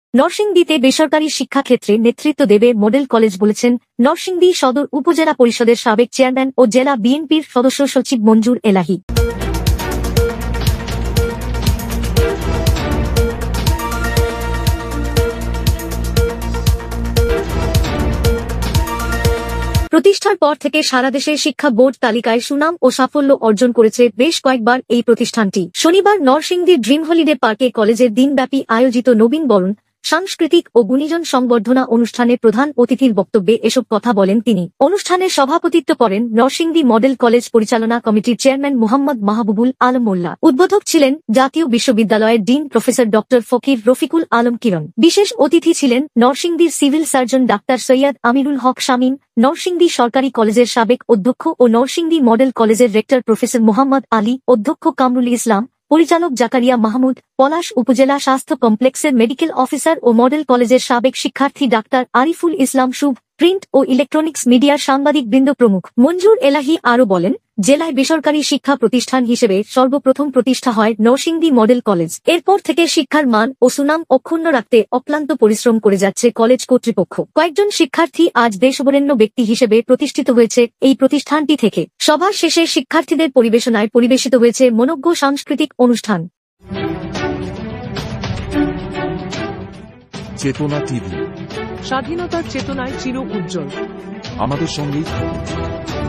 নরসিংদীতে বেসরকারি শিক্ষাক্ষেত্রে নেতৃত্ব দেবে মডেল কলেজ বলেছেন নরসিংদী সদর উপজেলা পরিষদের সাবেক চেয়ারম্যান ও জেলা বিএনপির সদস্য সচিব মঞ্জুর এলাহী। প্রতিষ্ঠার পর থেকে সারা দেশে শিক্ষা বোর্ড তালিকায় সুনাম ও সাফল্য অর্জন করেছে বেশ কয়েকবার এই প্রতিষ্ঠানটি। শনিবার নরসিংদীর ড্রিম হলিডে পার্কে কলেজের দিনব্যাপী আয়োজিত নবীন বরণ, সাংস্কৃতিক ও গুণীজন সংবর্ধনা অনুষ্ঠানে প্রধান অতিথির বক্তব্যে এসব কথা বলেন তিনি। অনুষ্ঠানে সভাপতিত্ব করেন নরসিংদী মডেল কলেজ পরিচালনা কমিটির চেয়ারম্যান মোহাম্মদ মাহবুবুল আলম মোল্লা। উদ্বোধক ছিলেন জাতীয় বিশ্ববিদ্যালয়ের dean professor doctor Fakir Rafiqul Alam Kiron. বিশেষ অতিথি ছিলেন নরসিংদীর সিভিল সার্জন ডাক্তার সৈয়দ আমিরুল হক শামীম, নরসিংদী সরকারি কলেজের সাবেক অধ্যক্ষ ও নরসিংদী মডেল কলেজের রেক্টর প্রফেসর মোহাম্মদ আলী, অধ্যক্ষ কামরুল ইসলাম, পরিচালক জাকারিয়া মাহমুদ, পলাশ উপজেলা স্বাস্থ্য কমপ্লেক্সের মেডিকেল অফিসার ও মডেল কলেজের সাবেক শিক্ষার্থী ডাক্তার আরিফুল ইসলাম শুভ, প্রিন্ট ও ইলেকট্রনিক্স মিডিয়ার সাংবাদিকবৃন্দ প্রমুখ। মঞ্জুর এলাহী আরও বলেন, জেলায় বেসরকারি শিক্ষা প্রতিষ্ঠান হিসেবে সর্বপ্রথম প্রতিষ্ঠা হয় নরসিংদী মডেল কলেজ। এরপর থেকে শিক্ষার মান ও সুনাম অক্ষুণ্ণ রাখতে অক্লান্ত পরিশ্রম করে যাচ্ছে কলেজ কর্তৃপক্ষ। কয়েকজন শিক্ষার্থী আজ দেশবরেণ্য ব্যক্তি হিসেবে প্রতিষ্ঠিত হয়েছে এই প্রতিষ্ঠানটি থেকে। সভা শেষে শিক্ষার্থীদের পরিবেশনায় পরিবেশিত হয়েছে মনোজ্ঞ সাংস্কৃতিক অনুষ্ঠান। চেতনা টিভি, স্বাধীনতার চেতনায় চির উজ্জ্বল। আমাদের সঙ্গেই থাকুন।